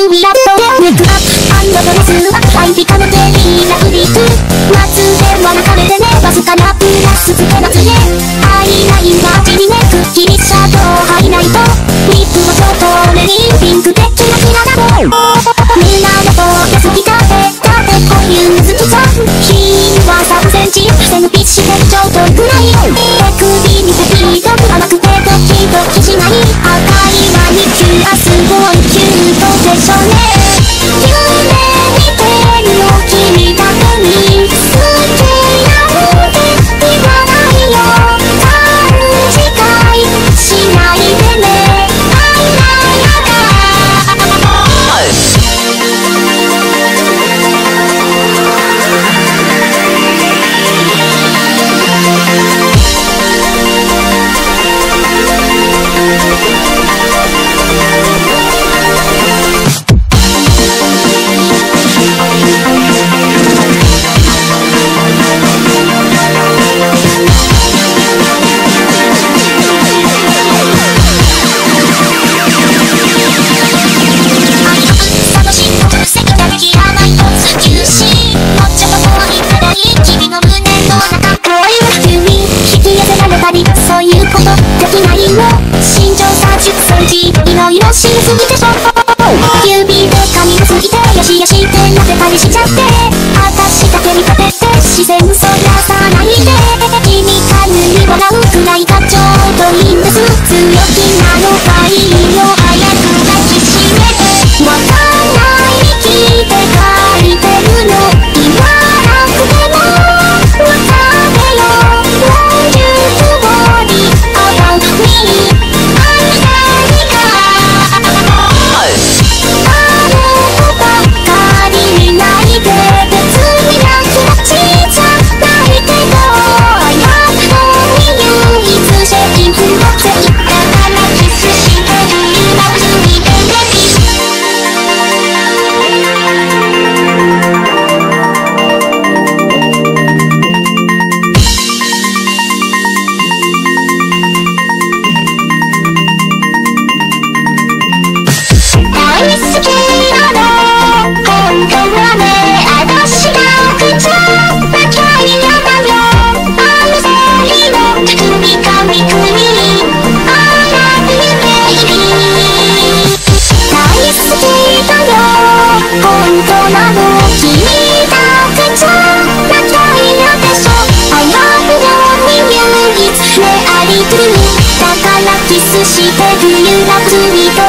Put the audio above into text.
ミラットでネクアップ&ドレスはハイピカのデリーなフリーク夏では中目でねわずかなプラスつけ夏ねアイラインがちにねくっきりシャドウハイライトリップはちょっとレディーピンクでキラキラだろみんなのと安きたてだってこういう水木さんヒールは3センチ背伸びしてちょっとくらい手首にスピード甘くてドキドキしない赤いマニキュアすごいキュートでしょね夢見てるよ君だけに好きなんて言わないよ勘違いしないでねあいらやだそういうことできないの身長差10センチいろいろしすぎでしょ指で髪をすぎてよしよしってなってたりしちゃって私だけ見立てて視線そらさないで君かゆいもらうくらいがちょうどいいんです強気なのがいいよ早く抱きしめてわかんない息で書いてるの言わなくてもわかれよだからキスしてるようなツイート